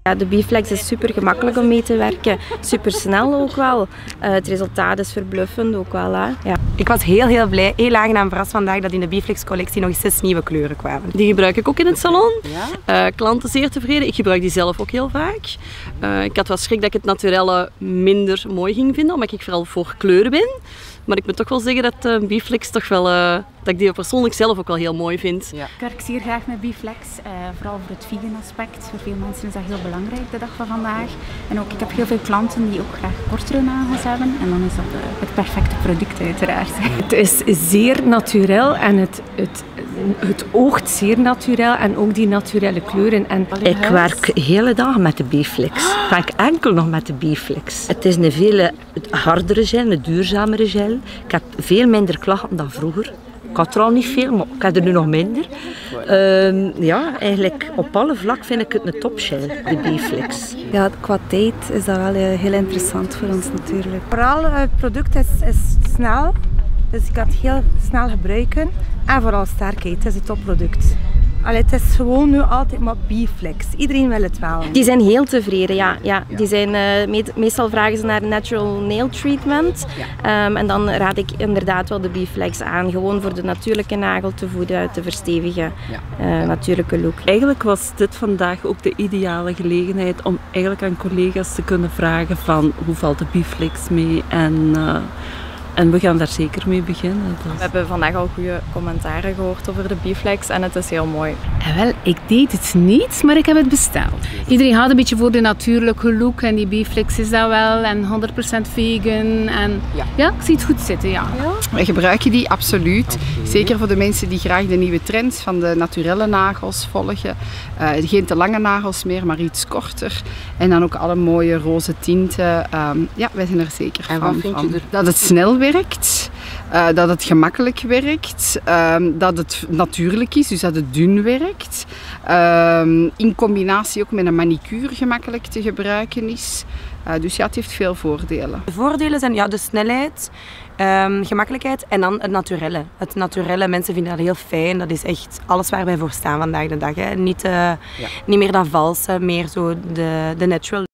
Ja, de Biflex is super gemakkelijk om mee te werken, super snel ook wel. Het resultaat is verbluffend ook wel. Hè? Ja. Ik was heel blij, heel aangenaam verrast vandaag dat in de Biflex collectie nog 6 nieuwe kleuren kwamen. Die gebruik ik ook in het salon. Ja? Klanten zeer tevreden. Ik gebruik die zelf ook heel vaak. Ik had wel schrik dat ik het naturelle minder mooi ging vinden, omdat ik vooral voor kleuren ben. Maar ik moet toch wel zeggen dat Biflex toch wel, dat ik die persoonlijk zelf ook wel heel mooi vind. Ja. Ik werk zeer graag met Biflex, vooral voor het vegan aspect. Voor veel mensen is dat heel belangrijk de dag van vandaag. En ook, ik heb heel veel klanten die ook graag kortere nagels hebben. En dan is dat het perfecte product uiteraard. Het is zeer natuurlijk en het oogt zeer natuurlijk en ook die naturele kleuren. En ik werk de hele dag met de Biflex. Ik werk enkel nog met de Biflex. Het is een veel hardere gel, een duurzamere gel. Ik heb veel minder klachten dan vroeger. Ik had er al niet veel, maar ik heb er nu nog minder. Ja, eigenlijk op alle vlakken vind ik het een topgel, de Biflex. Ja, qua tijd is dat wel heel interessant voor ons natuurlijk. Vooral het product is snel, dus ik kan het heel snel gebruiken. En vooral sterkheid, het is een topproduct. Allee, het is gewoon nu altijd maar Biflex. Iedereen wil het wel. Die zijn heel tevreden, ja. Die zijn, meestal vragen ze naar natural nail treatment. En dan raad ik inderdaad wel de Biflex aan. Gewoon voor de natuurlijke nagel te voeden, te verstevigen. Natuurlijke look. Eigenlijk was dit vandaag ook de ideale gelegenheid om eigenlijk aan collega's te kunnen vragen van hoe valt de Biflex mee en we gaan daar zeker mee beginnen. Dus. We hebben vandaag al goede commentaren gehoord over de Biflex en het is heel mooi. En wel, ik deed het niet, maar ik heb het besteld. Iedereen gaat een beetje voor de natuurlijke look en die Biflex is dat wel en 100% vegan. En ja, ik zie het goed zitten, ja. Wij gebruiken die absoluut. Zeker voor de mensen die graag de nieuwe trends van de naturelle nagels volgen. Geen te lange nagels meer, maar iets korter. En dan ook alle mooie roze tinten. Ja, wij zijn er zeker van. Dat het snel werkt, dat het gemakkelijk werkt, dat het natuurlijk is, dus dat het dun werkt. In combinatie ook met een manicure gemakkelijk te gebruiken is. Dus ja, het heeft veel voordelen. De voordelen zijn de snelheid, gemakkelijkheid en dan het naturelle. Het naturelle, mensen vinden dat heel fijn. Dat is echt alles waar wij voor staan vandaag de dag. Hè. Niet meer dan vals, meer zo de natural.